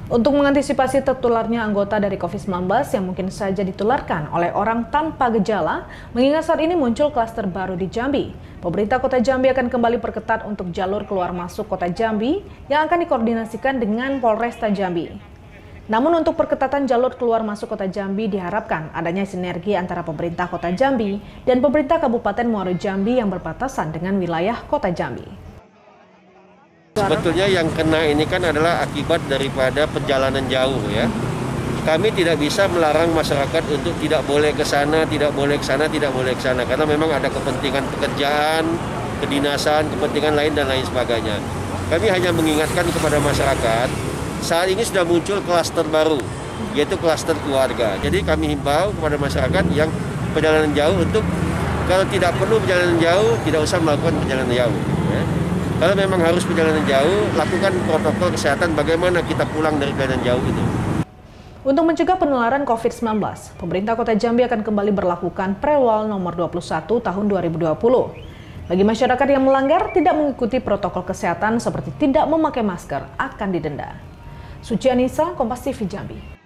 Untuk mengantisipasi tertularnya anggota dari COVID-19 yang mungkin saja ditularkan oleh orang tanpa gejala, mengingat saat ini muncul klaster baru di Jambi. Pemerintah Kota Jambi akan kembali perketat untuk jalur keluar masuk Kota Jambi yang akan dikoordinasikan dengan Polresta Jambi. Namun untuk perketatan jalur keluar masuk Kota Jambi diharapkan adanya sinergi antara pemerintah Kota Jambi dan pemerintah Kabupaten Muaro Jambi yang berbatasan dengan wilayah Kota Jambi. Sebetulnya yang kena ini kan adalah akibat daripada perjalanan jauh ya. Kami tidak bisa melarang masyarakat untuk tidak boleh ke sana, tidak boleh ke sana, tidak boleh ke sana. Karena memang ada kepentingan pekerjaan, kedinasan, kepentingan lain dan lain sebagainya. Kami hanya mengingatkan kepada masyarakat, saat ini sudah muncul klaster baru, yaitu klaster keluarga. Jadi kami himbau kepada masyarakat yang perjalanan jauh untuk kalau tidak perlu perjalanan jauh, tidak usah melakukan perjalanan jauh. Ya. Kalau memang harus perjalanan jauh, lakukan protokol kesehatan bagaimana kita pulang dari perjalanan jauh itu. Untuk mencegah penularan COVID-19, pemerintah Kota Jambi akan kembali berlakukan Perwal nomor 21 tahun 2020. Bagi masyarakat yang melanggar tidak mengikuti protokol kesehatan seperti tidak memakai masker akan didenda. Suci Anissa, Kompas TV Jambi.